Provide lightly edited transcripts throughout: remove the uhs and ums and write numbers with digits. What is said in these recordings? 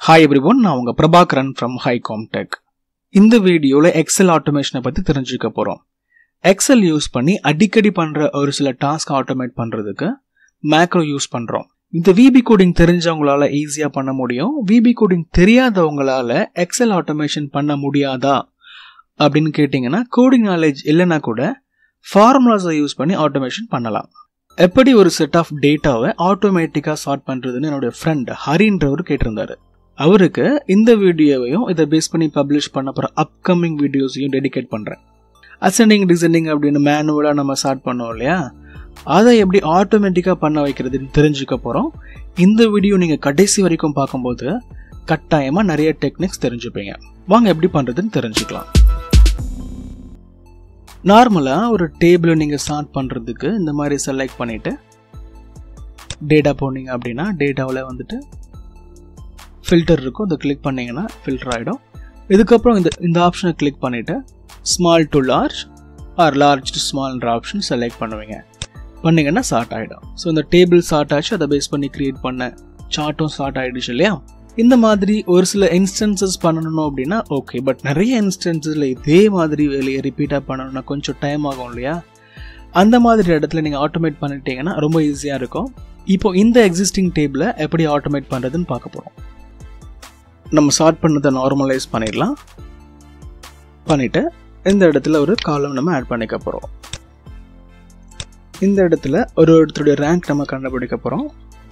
Hi everyone, நான் உங்க Prabas from HighComTech. இந்த வீடியோல எக்ஸல் ஆட்டோமேஷனை பத்தி தெரிஞ்சுக்க போறோம். எக்ஸல் யூஸ் பண்ணி அடிக்கடி பண்ற ஒரு சில டாஸ்க் ஆட்டோமேட் பண்றதுக்கு மேக்ரோ யூஸ் பண்றோம். இந்த VB கோடிங் தெரிஞ்சவங்களால ஈஸியா பண்ண முடியும். VB கோடிங் தெரியாதவங்களால எக்ஸல் ஆட்டோமேஷன் பண்ண முடியாதா அப்படின்னு கேட்டீங்கன்னா கோடிங் நாலேஜ் இல்லைன்னா கூட ஃபார்முலாஸை யூஸ் பண்ணி ஆட்டோமேஷன் பண்ணலாம். எப்படி ஒரு செட் ஆஃப் டேட்டாவை ஆட்டோமேட்டிக்கா சார்ட் பண்றதுன்னு என்னோட ஃப்ரெண்ட் ஹரின்றவர் கேட்டிருந்தாரு. அவருக்கு இந்த வீடியோவையும் இதை பேஸ் பண்ணி பப்ளிஷ் பண்ண போற அப்கமிங் வீடியோஸையும் டெடிகேட் பண்றேன். அசெண்டிங் டிசெண்டிங் அப்படின்னு மேனுவலா நம்ம ஸ்டார்ட் பண்ணோம் இல்லையா, அதை எப்படி ஆட்டோமேட்டிக்கா பண்ண வைக்கிறதுன்னு தெரிஞ்சுக்க போறோம். இந்த வீடியோ நீங்க கடைசி வரைக்கும் பார்க்கும்போது கட்டாயமா நிறைய டெக்னிக்ஸ் தெரிஞ்சுப்பீங்க. வாங்க எப்படி பண்றதுன்னு தெரிஞ்சுக்கலாம். நார்மலா ஒரு டேபிளை நீங்க ஸ்டார்ட் பண்றதுக்கு இந்த மாதிரி செலக்ட் பண்ணிட்டு டேட்டா போனீங்க அப்படின்னா டேட்டாவில் வந்துட்டு ஃபில்டர் இருக்கும், அதை கிளிக் பண்ணிங்கன்னா ஃபில்டர் ஆகிடும். இதுக்கப்புறம் இந்த ஆப்ஷனை கிளிக் பண்ணிவிட்டு small to large or large to ஸ்மால்ன்ற ஆப்ஷன் செலக்ட் பண்ணிங்கன்னா சார்ட் ஆகிடும். ஸோ இந்த டேபிள் சார்ட் ஆச்சு, அதை பேஸ் பண்ணி க்ரியேட் பண்ண சார்ட்டும் சார்ட் ஆகிடுச்சு இல்லையா. இந்த மாதிரி ஒரு சில இன்ஸ்டன்சஸ் பண்ணணும் அப்படின்னா ஓகே, பட் நிறைய இன்ஸ்டன்சஸில் இதே மாதிரி வேலையை ரிப்பீட்டாக பண்ணணும்னா கொஞ்சம் டைம் ஆகும் இல்லையா. அந்த மாதிரி இடத்துல நீங்கள் ஆட்டோமேட் பண்ணிட்டீங்கன்னா ரொம்ப ஈஸியாக இருக்கும். இப்போ இந்த எக்ஸிஸ்டிங் டேபிளை எப்படி ஆட்டோமேட் பண்ணுறதுன்னு பார்க்க போகிறோம். நம்ம சார்ட் பண்ணதை நார்மலைஸ் பண்ணிடலாம். பண்ணிவிட்டு இந்த இடத்துல ஒரு காலம் நம்ம ஆட் பண்ணிக்க போகிறோம். இந்த இடத்துல ஒரு இடத்துடைய ரேங்க் நம்ம கண்டுபிடிக்க போகிறோம்.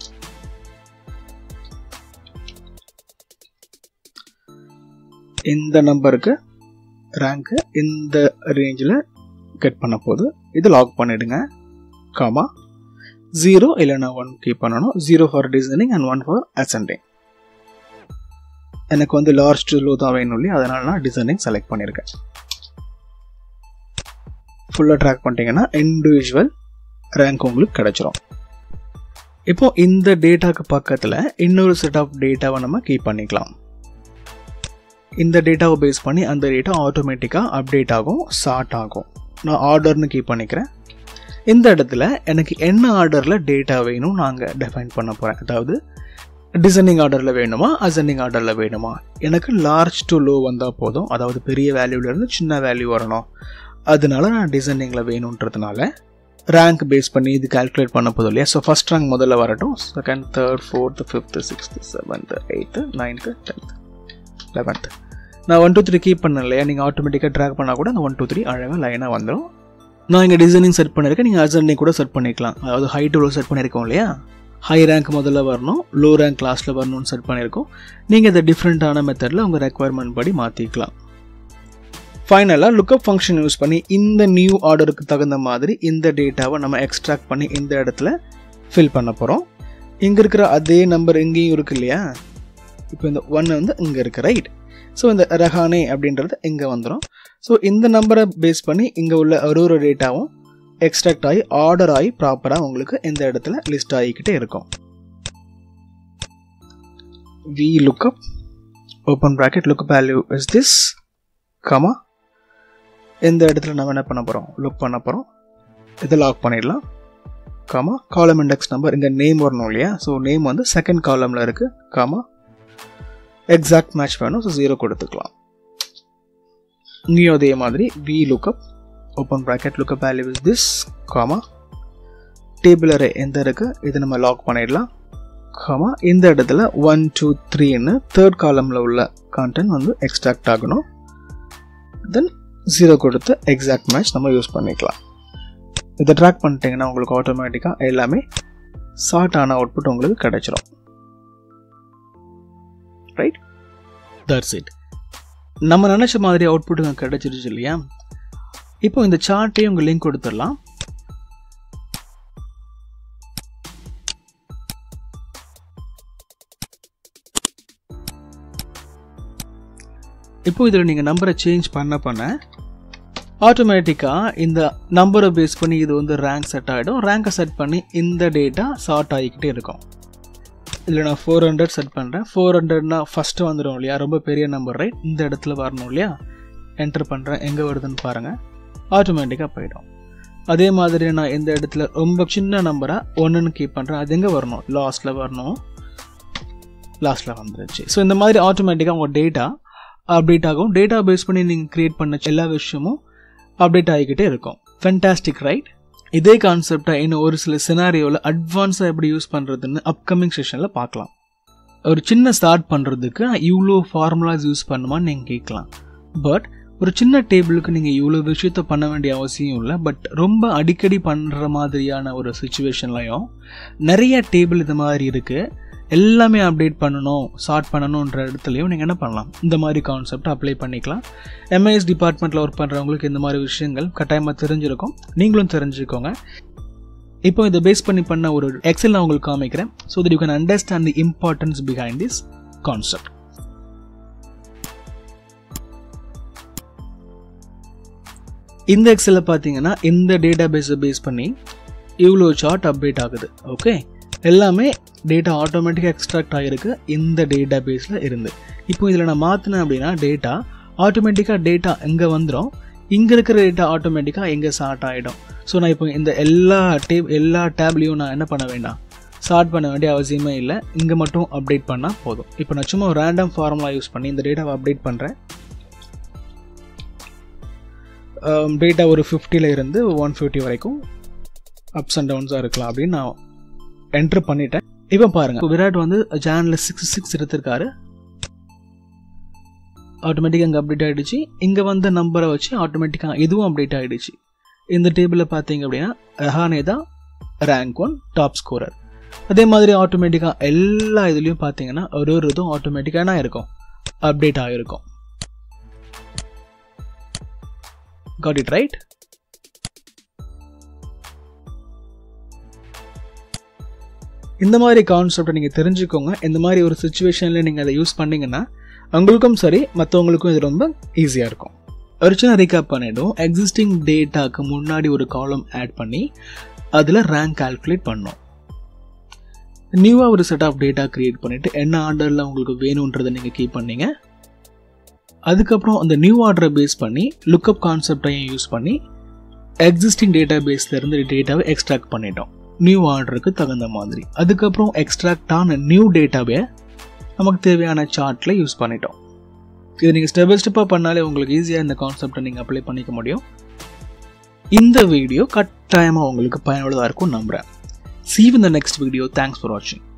இந்த நம்பருக்கு ரேங்க்கு இந்த ரேஞ்சில் கெட் பண்ண போது இது லாக் பண்ணிடுங்க. காமா 0 இல்லைன்னா 1 கீப் பண்ணணும். 0 for descending and 1 for ascending. எனக்கு வந்து லார்ஜ் டு லோ தான் வேணும் இல்லையா, அதனால நான் டிசைனிங் செலக்ட் பண்ணியிருக்கேன். ஃபுல்லாக ட்ராக் பண்ணிட்டீங்கன்னா இண்டிவிஜுவல் ரேங்க் உங்களுக்கு கிடைச்சிரும். இப்போ இந்த டேட்டாக்கு பக்கத்தில் இன்னொரு செட் ஆஃப் டேட்டாவை நம்ம கீப் பண்ணிக்கலாம். இந்த டேட்டாவை பேஸ் பண்ணி அந்த டேட்டா ஆட்டோமேட்டிக்காக அப்டேட் ஆகும், சார்ட் ஆகும். நான் ஆர்டர்னு கீப் பண்ணிக்கிறேன். இந்த இடத்துல எனக்கு என்ன ஆர்டரில் டேட்டா வேணும் நாங்கள் டிஃபைன் பண்ண போகிறேன். அதாவது டிசைனிங் ஆர்டரில் வேணுமா அசெண்டிங் ஆர்டரில் வேணுமா. எனக்கு லார்ஜ் டு லோ வந்தால் போதும், அதாவது பெரிய வேல்யூலேருந்து சின்ன வேல்யூ வரணும். அதனால நான் டிசைனிங்கில் வேணுன்றதுனால ரேங்க் பேஸ் பண்ணி இது கால்குலேட் பண்ண போதும் இல்லையா. ஸோ ஃபஸ்ட் ரேங்க் முதல்ல வரட்டும், second, third, fourth, fifth, sixth, seventh, eighth, ninth, 10th, 11th. நான் 1 2 3 கீப் பண்ணேன் இல்லையா, நீங்கள் ஆட்டோமேட்டிக்காக ட்ராக் பண்ணால் கூட அந்த 1 2 3 அழகாக லைனாக வந்துடும். நான் இங்கே டிசைனிங் செட் பண்ணியிருக்கேன், நீங்கள் அசெண்டிங் கூட செட் பண்ணிக்கலாம். அதாவது ஹை டு லோ செட் பண்ணியிருக்கோம் இல்லையா, ஹை ரேங்க் முதல்ல வரணும், லோ ரேங்க் லாஸ்ட்டில் வரணும்னு செட் பண்ணியிருக்கோம். நீங்கள் இதை டிஃப்ரெண்ட்டான மெத்தடில் உங்கள் ரெக்குவயர்மெண்ட் படி மாற்றிக்கலாம். ஃபைனலாக லுக்கப் ஃபங்க்ஷன் யூஸ் பண்ணி இந்த நியூ ஆர்டருக்கு தகுந்த மாதிரி இந்த டேட்டாவை நம்ம எக்ஸ்ட்ராக்ட் பண்ணி இந்த இடத்துல ஃபில் பண்ண போகிறோம். இங்கே இருக்கிற அதே நம்பர் இங்கேயும் இருக்கு இல்லையா. இப்போ இந்த 1 வந்து இங்கே இருக்குது, ரைட். ஸோ இந்த ரஹானே அப்படின்றது இங்கே வந்துடும். ஸோ இந்த நம்பரை பேஸ் பண்ணி இங்கே உள்ள ஒரு டேட்டாவும் எக்ஸ்ட்ராக்ட் ஆகி ஆர்டர் ஆகி ப்ராப்பராக உங்களுக்கு இந்த இடத்துல லிஸ்ட் ஆகிக்கிட்டே இருக்கும். Vlookup open bracket lookup value is this comma. இந்த இடத்துல நம்ம என்ன பண்ண போகிறோம், லுக் பண்ண போகிறோம். இதை லாக் பண்ணிடலாம். காமா காலம் இண்டெக்ஸ் நம்பர், இங்கே நேம் வரணும் இல்லையா. ஸோ நேம் வந்து செகண்ட் காலமில் இருக்குது. காமா எக்ஸாக்ட் மேட்ச் வேணும், ஸோ 0 கொடுத்துக்கலாம். இங்கேயும் அதே மாதிரி Vlookup open bracket lookup value is this comma. Table array எந்த இருக்குது இதை நம்ம லாக் பண்ணிடலாம். காமா இந்த இடத்துல 1 2 3ன்னு தேர்ட் காலமில் உள்ள கான்டென்ட் வந்து எக்ஸ்ட்ராக்ட் ஆகணும். தென் 0 கொடுத்து எக்ஸாக்ட் மேட்ச் நம்ம யூஸ் பண்ணிக்கலாம். இதை ட்ராக் பண்ணிட்டீங்கன்னா உங்களுக்கு ஆட்டோமேட்டிக்காக எல்லாமே சார்ட் ஆன அவுட்புட் உங்களுக்கு கிடைச்சிரும். Right, that's it. நம்ம நினச்ச மாதிரி அவுட்புட்டுங்க கிடைச்சிருச்சு இல்லையா. இப்போ இந்த சார்ட்டையும் உங்கள் லிங்க் கொடுத்துடலாம். இப்போ இதில் நீங்கள் நம்பரை சேஞ்ச் பண்ண ஆட்டோமேட்டிக்காக இந்த நம்பரை பேஸ் பண்ணி இது வந்து ரேங்க் செட் ஆகிடும். ரேங்கை செட் பண்ணி இந்த டேட்டா சார்ட் ஆகிக்கிட்டே இருக்கும். இல்லை நான் 400 செட் பண்ணுறேன். 400னா ஃபஸ்ட்டு வந்துடும் இல்லையா, ரொம்ப பெரிய நம்பர், ரைட். இந்த இடத்துல வரணும் இல்லையா. என்டர் பண்ணுறேன், எங்கே வருதுன்னு பாருங்கள், ஆட்டோமேட்டிக்காக போயிடும். அதே மாதிரி நான் இந்த இடத்துல ரொம்ப சின்ன நம்பரை 1ன்னு கீப் பண்ணுறேன். அது எங்கே வரணும், லாஸ்ட்டில் வரணும். லாஸ்ட்டில் வந்துருச்சு. ஸோ இந்த மாதிரி ஆட்டோமேட்டிக்காக உங்கள் டேட்டா அப்டேட் ஆகும். டேட்டா பேஸ் பண்ணி நீங்கள் க்ரியேட் பண்ண எல்லா விஷயமும் அப்டேட் ஆகிக்கிட்டே இருக்கும். Fantastic right? இதே கான்செப்டை இன்னும் ஒரு சில சினாரியோவில் அட்வான்ஸாக எப்படி யூஸ் பண்ணுறதுன்னு அப்கமிங் செஷனில் பார்க்கலாம். ஒரு சின்ன ஸ்டார்ட் பண்ணுறதுக்கு இவ்வளோ ஃபார்முலாஸ் யூஸ் பண்ணுமான்னு நீங்கள் கேட்கலாம். பட் ஒரு சின்ன டேபிளுக்கு நீங்கள் இவ்வளோ விஷயத்த பண்ண வேண்டிய அவசியம் இல்லை. பட் ரொம்ப அடிக்கடி பண்ணுற மாதிரியான ஒரு சுச்சுவேஷன்லையும் நிறைய டேபிள் இது மாதிரி இருக்குது, எல்லாமே அப்டேட் பண்ணணும், சார்ட் பண்ணணுன்ற இடத்துலையும் நீங்கள் என்ன பண்ணலாம், இந்த மாதிரி கான்செப்ட் அப்ளை பண்ணிக்கலாம். எம்ஐஎஸ் டிபார்ட்மெண்ட்டில் ஒர்க் பண்ணுறவங்களுக்கு இந்த மாதிரி விஷயங்கள் கட்டாயமாக தெரிஞ்சிருக்கும், நீங்களும் தெரிஞ்சுக்கோங்க. இப்போ இதை பேஸ் பண்ண ஒரு எக்ஸல் நான் உங்களுக்கு காமிக்கிறேன். So that you can understand the importance behind this concept. இந்த எக்ஸலில் பார்த்தீங்கன்னா இந்த டேட்டா பேஸை பேஸ் பண்ணி இவ்வளோ சார்ட் அப்டேட் ஆகுது. ஓகே, எல்லாமே டேட்டா ஆட்டோமேட்டிக்காக எக்ஸ்ட்ராக்ட் ஆகிருக்கு இந்த டேட்டா பேஸில் இருந்து. இப்போ இதில் நான் மாற்றினேன் அப்படின்னா டேட்டா ஆட்டோமேட்டிக்காக டேட்டா எங்கே வந்துடும், இங்கே இருக்கிற டேட்டா ஆட்டோமேட்டிக்காக எங்கே சார்ட் ஆகிடும். ஸோ நான் இப்போ இந்த எல்லா டேப்லையும் நான் என்ன பண்ண வேண்டாம், சார்ட் பண்ண வேண்டிய அவசியமே இல்லை, இங்கே மட்டும் அப்டேட் பண்ணால் போதும். இப்போ நான் சும்மா ஒரு ரேண்டம் ஃபார்முலா யூஸ் பண்ணி இந்த டேட்டாவை அப்டேட் பண்ணுறேன். டேட்டா ஒரு 50ல் இருந்து 150 வரைக்கும் அப்ஸ் அண்ட் டவுன்ஸாக இருக்கலாம் அப்படின்னு நான் என்ட்ரு பண்ணிட்டேன். இப்போ பாருங்கள், விராட் வந்து ஜானில் 66 எடுத்திருக்காரு. ஆட்டோமேட்டிக்காக இங்கே அப்டேட் ஆகிடுச்சு. இங்கே வந்த நம்பரை வச்சு ஆட்டோமேட்டிக்காக இதுவும் அப்டேட் ஆகிடுச்சு. இந்த டேபிளில் பார்த்தீங்க அப்படின்னா ரஹானே தான் ரேங்க் 1 டாப் ஸ்கோரர். அதே மாதிரி ஆட்டோமேட்டிக்காக எல்லா இதுலேயும் பார்த்தீங்கன்னா ஒரு இதுவும் ஆட்டோமேட்டிக்காக என்ன இருக்கும், அப்டேட் ஆகிருக்கும். Got it right? இந்த மாதிரி கான்செப்டை நீங்கள் தெரிஞ்சுக்கோங்க. இந்த மாதிரி ஒரு சுச்சுவேஷனில் நீங்கள் அதை யூஸ் பண்ணிங்கன்னா உங்களுக்கும் சரி மற்றவங்களுக்கும் இது ரொம்ப ஈஸியாக இருக்கும். ஒரு சின்ன ரீகேப் பண்ணிவிடும். எக்ஸிஸ்டிங் டேட்டாக்கு முன்னாடி ஒரு காலம் ஆட் பண்ணி அதில் ரேங்க் கால்குலேட் பண்ணோம். நியூவாக ஒரு செட் ஆஃப் டேட்டா க்ரியேட் பண்ணிவிட்டு என்ன ஆர்டரில் உங்களுக்கு வேணுன்றதை நீங்கள் கீப் பண்ணீங்க. அதுக்கப்புறம் அந்த நியூ ஆர்டரை பேஸ் பண்ணி லுக்கப் கான்செப்டையும் யூஸ் பண்ணி எக்ஸிஸ்டிங் டேட்டா பேஸ்லேருந்து டேட்டாவை எக்ஸ்ட்ராக்ட் பண்ணிட்டோம் நியூ ஆர்டருக்கு தகுந்த மாதிரி. அதுக்கப்புறம் எக்ஸ்ட்ராக்ட் ஆன நியூ டேட்டாவை நமக்கு தேவையான சார்ட்டில் யூஸ் பண்ணிட்டோம். இது நீங்கள் ஸ்டெப் பை ஸ்டெப்பாக பண்ணாலே உங்களுக்கு ஈஸியாக இந்த கான்செப்டை நீங்கள் அப்ளை பண்ணிக்க முடியும். இந்த வீடியோ கட்டாயமாக உங்களுக்கு பயனுள்ளதாக இருக்கும் நம்புகிறேன். See you in the next video. Thanks for watching.